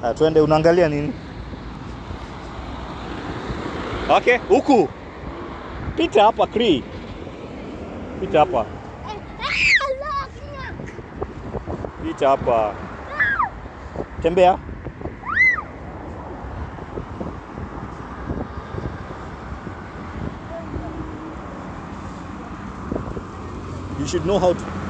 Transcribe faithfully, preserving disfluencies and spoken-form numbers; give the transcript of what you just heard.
Ah, twende, unaangalia nini? Okay, huku. Pita hapa Kri. Pita hapa. Pita hapa. Tembea. You should know how to